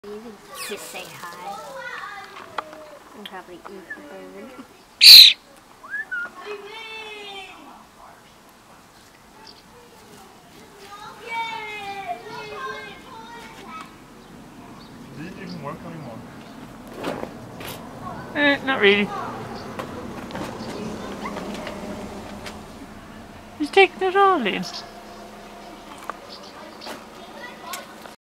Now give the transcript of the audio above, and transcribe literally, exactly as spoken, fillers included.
You can just say hi and probably eat the bird. Did it even work anymore? Eh, not really. He's taking it all in.